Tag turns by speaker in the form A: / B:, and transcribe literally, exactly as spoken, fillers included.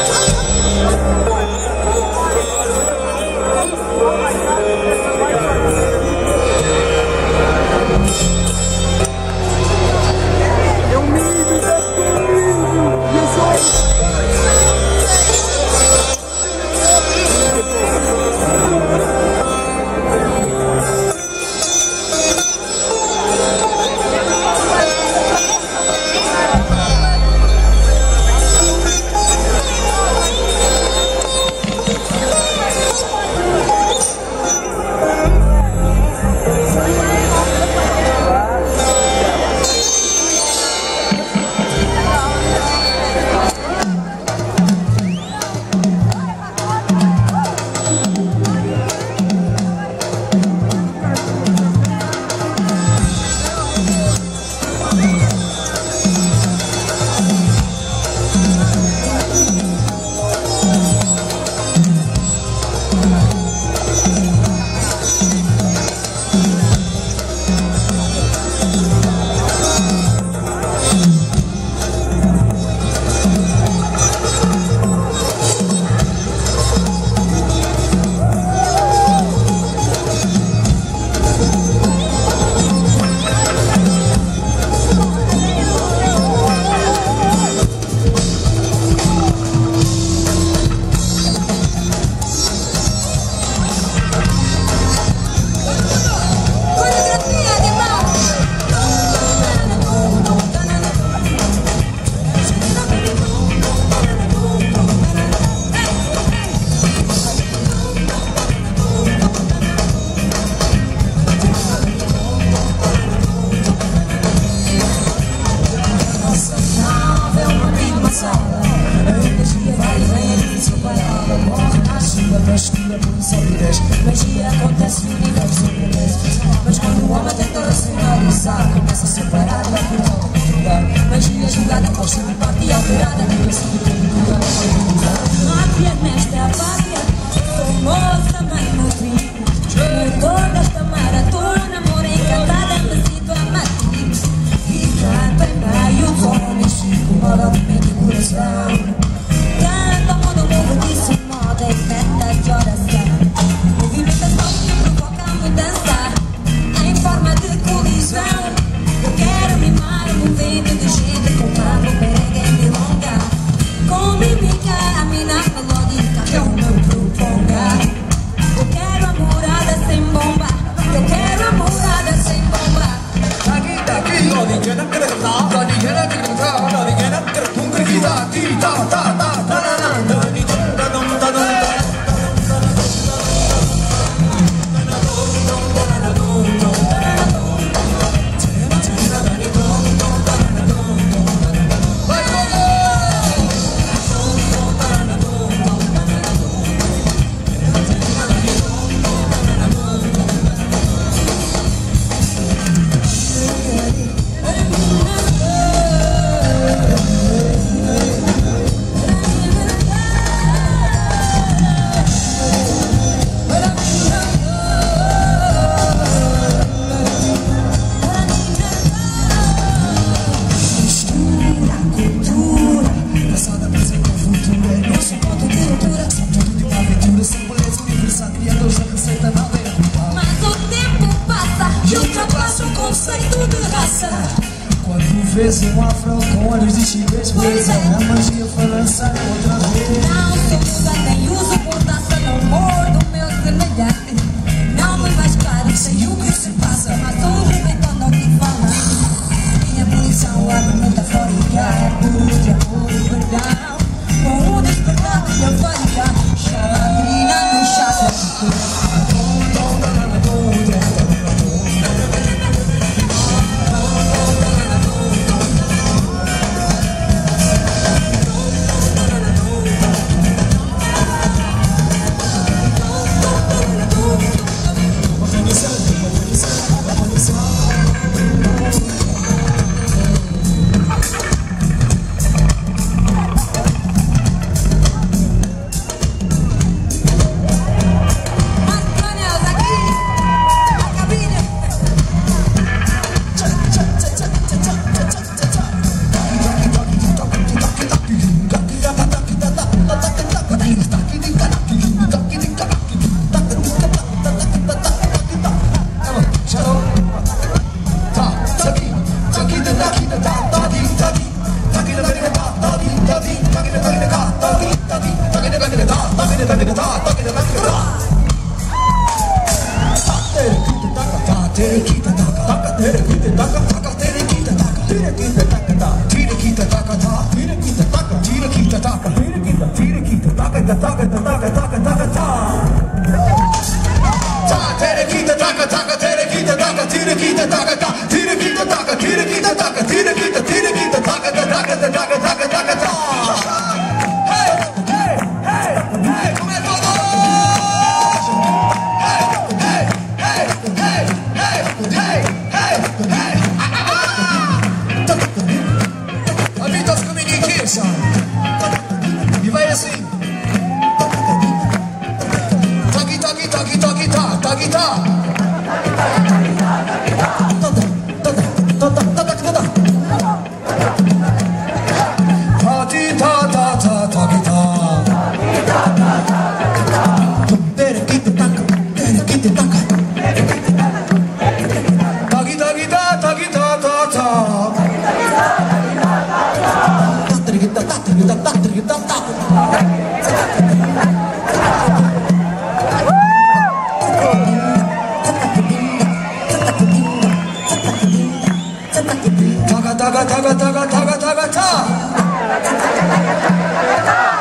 A: Magia acontece no universo vezes, mas quando o homem tenta racionalizar, começa a separar da cultura. Magia jogada por cima e parte e alterada, assim cultura. Máfia nesta pátria, somos também nutridos. Motor desta maratona, amor encantada, me sinto a matriz. E canto em meio dos homens, fico moda de mente e coração. Canto ao mundo, mundo disso, moda e meta de oração. Movimentação que provoca mudança em forma de colisão. Eu quero mimar um movimento de gente com papo, peregue e milonga. Com mímica, a mina melódica que é o meu proponga. Eu quero a morada sem bomba. Eu quero a morada sem bomba.
B: Daqui, daqui, lo dijeron que era verdad, lo dijeron que era verdad, lo dijeron que era concretidad, aquí, ta, ta, ta, ta, ta, ta, ta, ta, ta, ta. Vês um afro com olhos de chibês, pois é, a magia foi lançada outra vez.
A: Não sou muda, nem uso portaça, não mordo meu semelhante. Não me faz claro, sei o que se passa, mas o rebentão não te fala. Minha posição é metafórica, é puro de amor e perdão. Com o despertar de eufórica, chagrina no chakra.
B: Organizando, organizando. タガタガタガタガタガタガタ